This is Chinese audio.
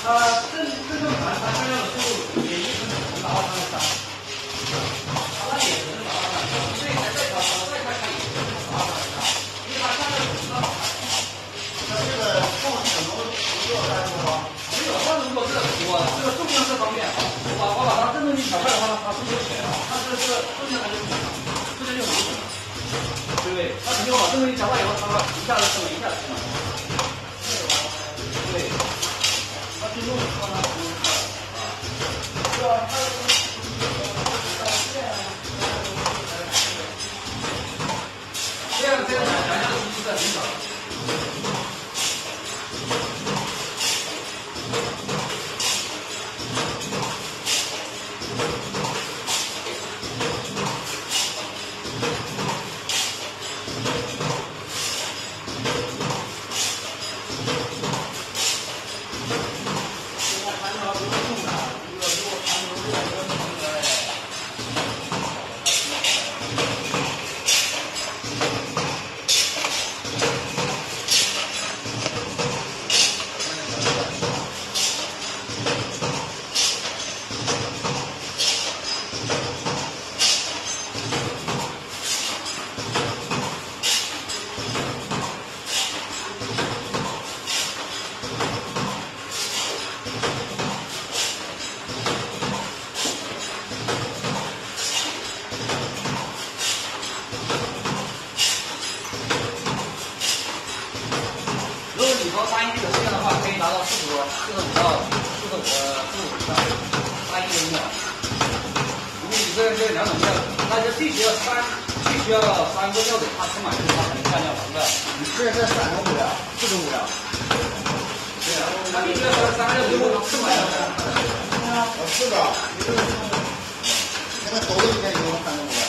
正常它降料的速度也一直能达到3.3，它也只能达到3.3，所以再调再快它也只能达到3.3，因为它降料不那么快。 那这个放很多不做干是吗？ 没有，但如果是我这个重量这方面，我把它正重力调快的话，它是有起来的，但是这个重量它就不行了，这个就没行了，对不对？它肯定把正重力调快以后，它一下子升了，一下子升了。对，它最终让它不是啊，对吧？它这样想象其实是很少的。单一的实验的话，可以达到45到45以上，单一的一秒。因为你这两种料，那就必须要3个料得它充满，它才能降料，是不是？ 你这是3种物料，4种物料。 对啊，它必须要3个料得它充满了。 是的，那个兜里面有3种物料。